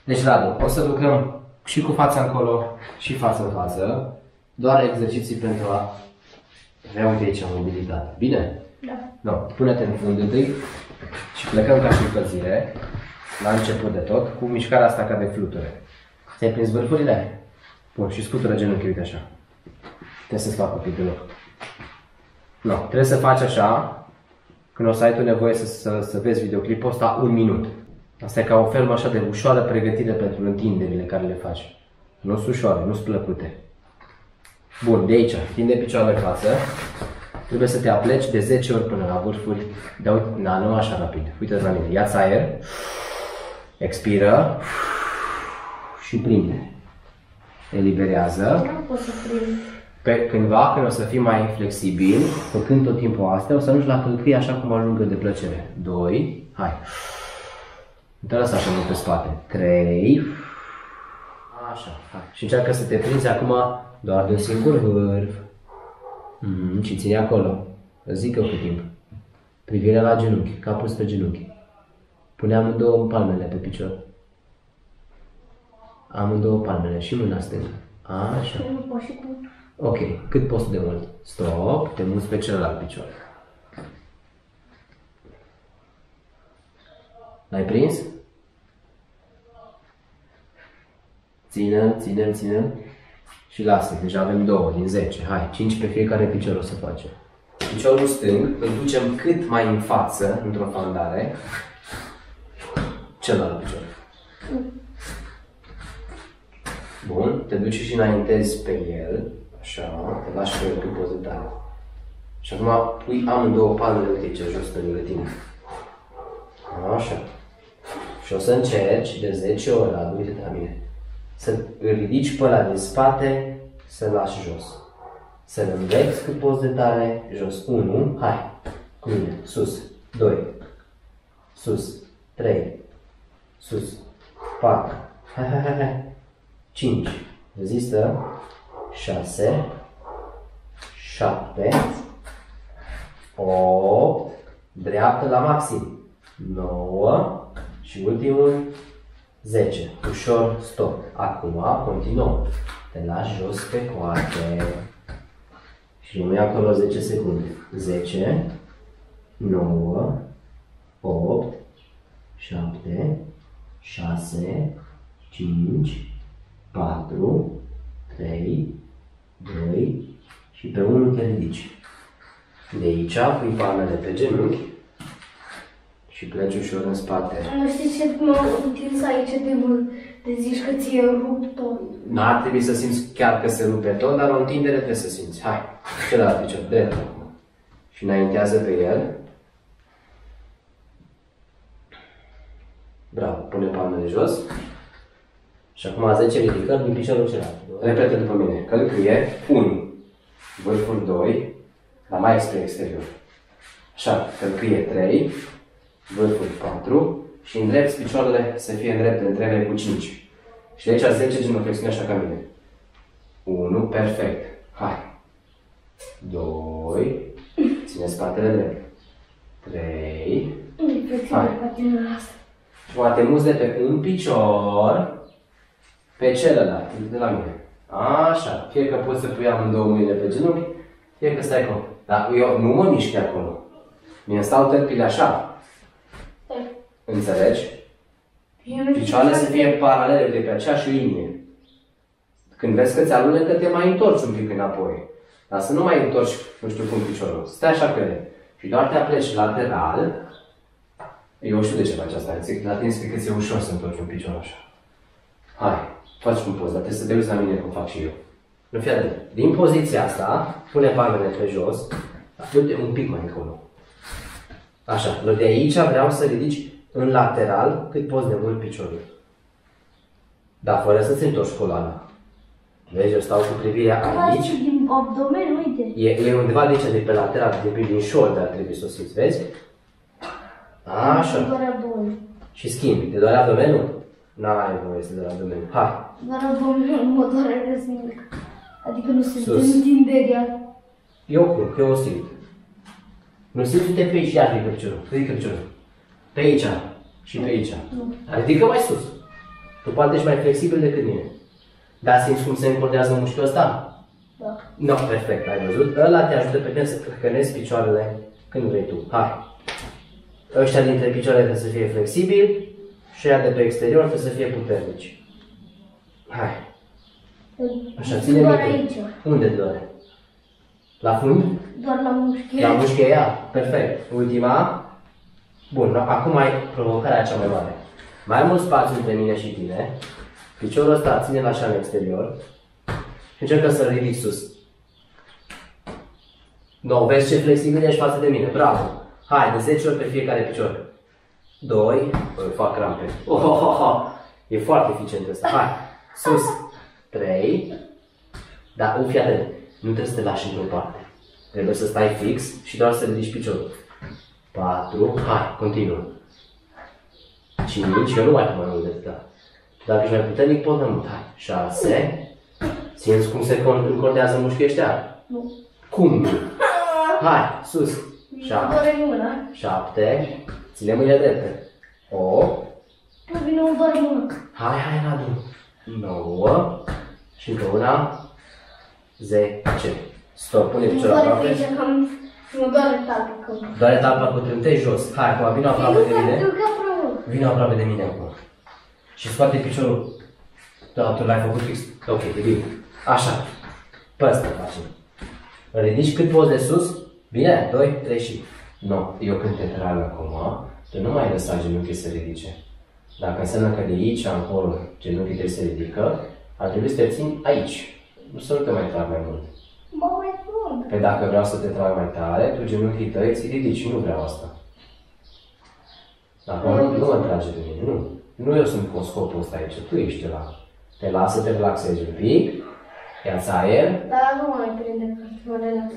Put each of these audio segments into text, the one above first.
Deci, Radu, o să lucrăm și cu fața încolo și față în față. Doar exerciții pentru a avea, uite aici, mobilitate. Bine? Da. No, pune-te în fund întâi și plecăm ca și încălzire, la început de tot, cu mișcarea asta ca de fluture. Ți-ai prins vârfurile? Bun, și scutură genunchii, uite așa. Trebuie să-ți fac un pic de loc. No, trebuie să faci așa, când o să ai tu nevoie să vezi videoclipul ăsta, 1 minut. Asta e ca o fermă așa de ușoară pregătire pentru întinderile care le faci. Nu sunt ușoare, nu sunt plăcute. Bun, de aici, tinde picioarele în față. Trebuie să te apleci de 10 ori până la vârfuri. Dar uite, nu așa rapid. Uite-ți la mine, ia-ți aer. Expiră. Și prinde. Eliberează. Nu pot să prind. Pe cândva, când o să fii mai flexibil, făcând tot timpul astea, o să ajungi la călcâie așa cum ajungă de plăcere. 2, hai. Nu te lăsa așa mult pe spate. 3, așa, hai. Și încearcă să te prinzi acum doar de un singur vârf. Și ține acolo. Îți zic eu cât timp. Privirea la genunchi, capul spre genunchi. Pune amândouă palmele pe picior. Amândouă palmele și mâna stângă. Așa. Nu pot și cu... Ok, cât poți de mult? Stop, te muți pe celălalt picior. L-ai prins? Ține-l, ține-l, ține-l. Și lasă, deja avem 2 din 10. Hai, 5 pe fiecare picior o să facem. Piciorul stâng îl ducem cât mai în față, într-o fandare. Celălalt picior. Bun, te duci și înaintezi pe el. Așa, te lași pe el cât poți de tare. Și acum pui amândouă palmele, uite aici, jos pe lângă tine. Așa. Și o să încerci de 10 ori, Radu, uite-te la mine. Să îl ridici pe ăla din spate, să-l lași jos. Să-l învepți cât poți de tare, jos. 1, hai, cu mine, sus. 2, sus. 3, sus. 4, hai, hai, hai, hai. 5, rezistă. 6, 7, 8, dreaptă la maxim. 9 și ultimul 10. Ușor, stop. Acum continuăm. Te lași jos pe coate și rămâi acolo 10 secunde. 10, 9, 8, 7, 6, 5, 4, 3, 2 și pe 1 te ridici. De aici pui palmele pe genunchi și pleci ușor în spate. Nu știi ce m-am întins aici de zici că ți-e rupt tot. N-ar trebui să simți chiar că se rupe tot, dar o întindere trebuie să simți. Hai, celălalt picior, drept acum. Și înaintează pe el. Bravo, pune palmele jos. Și acum 10 ridicări din piciorul celălalt. Repetă după mine. Călcâie 1, vârful 2, dar mai spre exterior. Așa, călcâie 3, vârful 4 și îndrepți picioarele să fie îndrepte între ele cu 5. Și de aici 10 genuflexiuni așa ca mine. 1, perfect. Hai. 2, ține spatele drept. 3, hai. Poate muți de pe un picior pe celălalt, de la mine. Așa, fie că poți să pui amândouă mâinile pe genunchi, fie că stai acolo. Dar eu nu mă mișc de acolo. Mie stau tălpile așa. Înțelegi? Picioarele să fie paralele de pe aceeași linie. Când vezi că ți alunecă, te mai întorci un pic înapoi. Dar să nu mai întorci, nu știu cum, piciorul. Stai așa pe ele. Și doar te apleci lateral. Eu știu de ce faci asta. La tine că ți-e ușor să întorci un picior așa. Hai, faci cum poți, dar trebuie să te uiți la mine cum fac și eu. Nu fii atent. Din poziția asta, pune palmele pe jos, du-te un pic mai încolo. Așa, de aici vreau să ridici în lateral cât poți de mult piciorul. Dar fără să-ți întorci coloana. Vezi, eu stau cu privirea aici. Din abdomen, uite. E undeva de aici, de pe lateral, din shoulder trebuie să o simți, vezi? Așa. Doar abdomen. Și schimbi, te doare abdomenul? N-ai voie să doare abdomenul. Hai. Doar abdomenul mă doare răznic. Adică nu se întinderea. Eu cum, că eu o simt. Nu simți, uite pe aici, iar ridică piciorul. Ridică piciorul. Pe aici și pe aici. Ridică mai sus. Tu poate ești mai flexibil decât mine. Dar simți cum se încordează mușchiul ăsta? Da. No, perfect, ai văzut? Ăla te ajută pe tine să hrănezi picioarele când vrei tu. Hai! Ăștia dintre picioare trebuie să fie flexibili și ăia de pe exterior trebuie să fie puternici. Hai! Așa, ține doar minte. aici. Unde doare? La fund? Doar la mușchi. La mușchi ea? Perfect. Ultima. Bun, acum ai provocarea cea mai mare. Mai mult spațiu între mine și tine. Piciorul ăsta ține-l așa în exterior. Și încercă să-l ridici sus. No, vezi ce flexibil ești față de mine. Bravo! Hai, de 10 ori pe fiecare picior. 2. Fac crampe. E foarte eficient ăsta. Hai, sus. 3. Da, fii atent. Nu trebuie să te lași într-o parte. Trebuie să stai fix și doar să ridici piciorul. 4. Hai, continuă. 5. Eu nu mai pot mai mult de atâta. Dacă ești mai puternic, pot mai mult. Hai. 6. Simți cum se încordează mușchii ăștia? Nu. Cum nu? Hai, sus. 7. Ține mâinile drepte. 8. Nu vine un doar mână. Hai, la drum. 9. Și încă una. 10. Stop, pune piciorul aproape. Mă doare talpa. Doare talpa cu trântei jos. Hai, acum vină aproape de mine. Vină aproape de mine acum. Și scoate piciorul. Da, tu l-ai făcut fix. Ok, e bine. Așa. Pe ăsta facem. Îl ridici cât poți de sus. Bine? 2, 3 și... Nu, eu când te trag acum, tu nu mai lăsa genunchii să ridice. Dacă înseamnă că de aici încolo genunchii tăi se ridică, ar trebui să te țin aici. Nu să nu te mai trag mai mult. Mă mai mult. Pe dacă vreau să te trag mai tare, tu genunchii tăi ți ridici, nu vreau asta. Acum nu mă trage de mine, nu. Nu eu sunt cu scopul ăsta aici, tu ești ăla. Te las să te relaxezi un pic, ia-ți aer. Dar nu mai prinde că mă relax.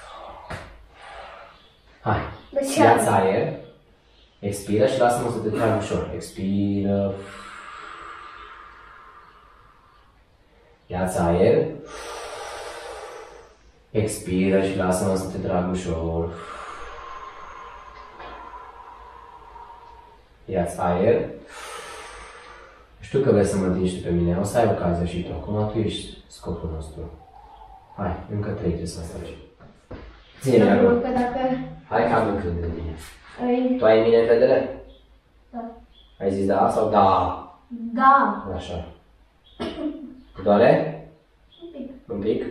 Hai, ia-ți aer, expiră și lasă-mă să te trag ușor. Expiră. Ia-ți aer, expiră și lasă-mă să te trag ușor. Ia-ți aer. Știu că vrei să mă întingi tu pe mine, o să ai ocazia și tu. Acum tu ești scopul nostru. Hai, încă 3 trebuie să faci. Ține-mi acum. Hai că am încredere în mine. Tu ai în mine încredere? Da. Ai zis da sau da? Da. Așa. Te doare? Un pic. Un pic?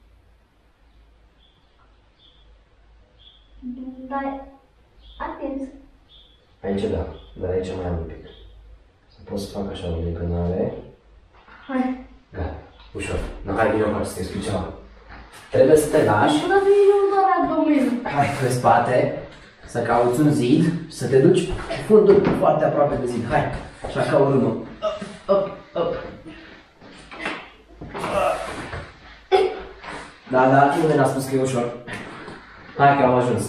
Dar atins. Aici da, dar aici mai am un pic. Să pot să fac așa o decânare. Hai. Gata, ușor. Nu, hai, vine acolo să te explic ceva. Trebuie să te lași. Până vine doar abdomenul. Hai pe spate, să cauți un zid, să te duci cu fundul foarte aproape de zid. Hai, așa ca o râmă. Up. Da, nimeni n-a spus că e ușor. Hai că am ajuns.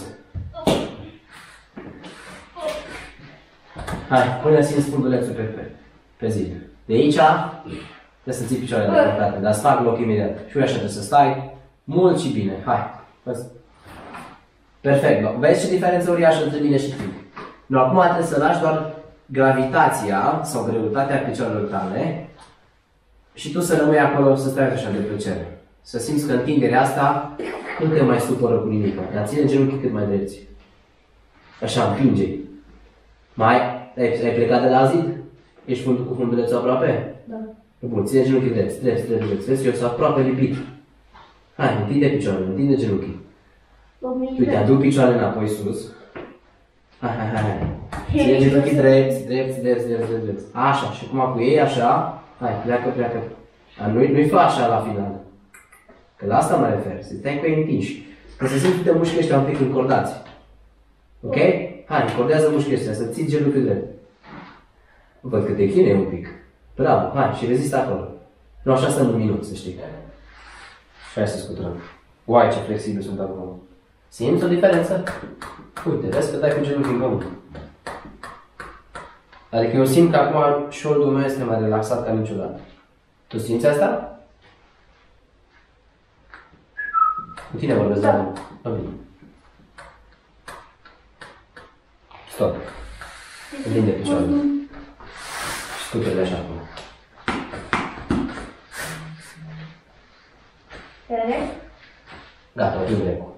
Hai, pune simți fundulețul pe zid. De aici trebuie să ții picioarele deportate, dar îți fac loc imediat. Și așa trebuie să stai mult și bine. Hai, perfect. No. Vezi ce diferență uriașă între mine și tine. No, acum trebuie să lași doar gravitația sau greutatea picioarelor tale și tu să rămâi acolo să stai așa de plăcere. Să simți că întinderea asta nu te mai supără cu nimic, dar ține genunchii cât mai drepți. Așa, împinge. Ai plecat de la zid? Ești cu fundulețul aproape? Da. Bun, ține genunchii drepți. Vezi, eu sunt aproape lipit. Hai, întinde picioarele, întinde genunchii. Uite, aduc picioarele înapoi sus. Hai. Ține genunchii drepți. Așa, și acum cu ei, așa. Hai, pleacă. Nu-i fă așa la final. Că la asta mă refer, să stai cu ei întinși. Că să simți de mușchii ăștia un pic încordați. Ok? Hai, încordează mușchii ăștia, să ții genunchiul drept. Văd că te chinui un pic. Bravo, hai, și rezistă acolo. Nu, așa stăm un minut, să știi. Și hai să scuturăm. Uai, ce flexibil sunt acum. Simți o diferență? Uite, vezi că dai cu genunchi în pământ. Adică eu simt că acum șoldul meu este mai relaxat ca niciodată. Tu simți asta? Cu tine vorbesc, da. Bine. Stop. Întinde picioarele. Și scuturele așa acum. Corect? Gata, oprim recul.